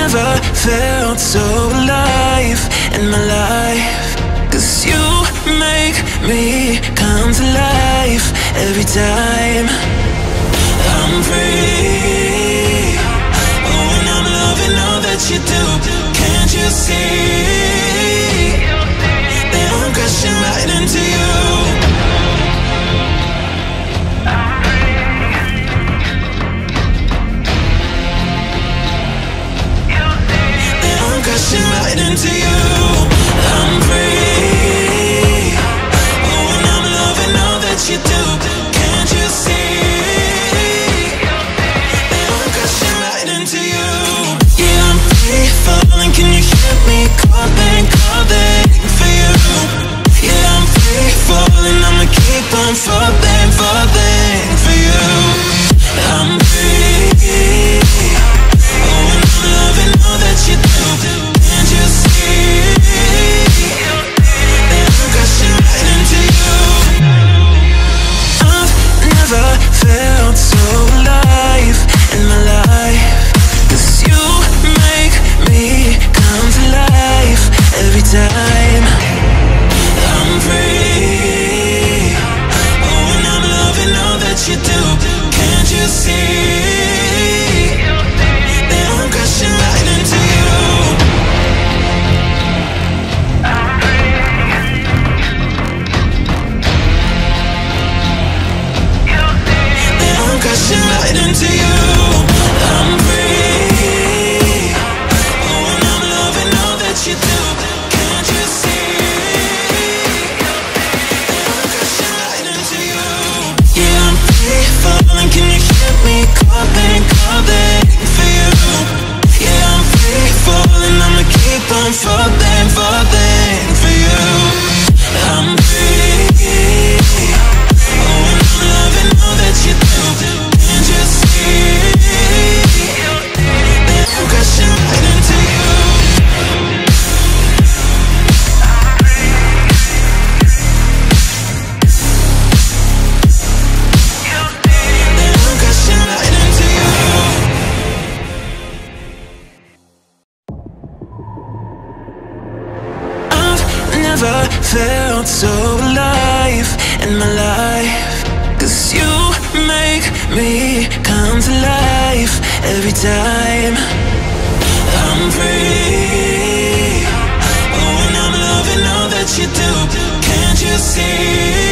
never felt so alive in my life. 'Cause you make me come to life every time I'm free. Oh, and I'm loving all that you do. Can't you see that I'm crashing right into you? Crashing right into you. I'm free. Oh, and I'm loving all that you do. Can't you see that I'm crashing right into you? Yeah, I'm free falling. Can you hear me calling, calling for you? Yeah, I'm free falling. I'ma keep on falling, falling for you. I'm free. Oh, and I'm loving all that you do. Can't you see that I'm crashing right into you? I've never felt so alive in my life. 'Cause you make me come to life every time I'm free. Oh, and I'm loving all that you do. Can't you see that I'm crashing right into you? That I'm crashing right into you. I'm free. Oh, and I'm loving all that you do. Can't you see that I'm crashing right into you? Yeah, I'm free falling. Can you hear me calling, calling for you? Yeah, I'm free falling. I'ma keep on falling, falling for you. I'm free. Oh, and I'm loving all that you do. Can't you see that I'm crashing right into you? That I'm crashing right into you. I've never felt so alive in my life. 'Cause you make me come to life every time I'm free. Oh, and I'm loving all that you do. Can't you see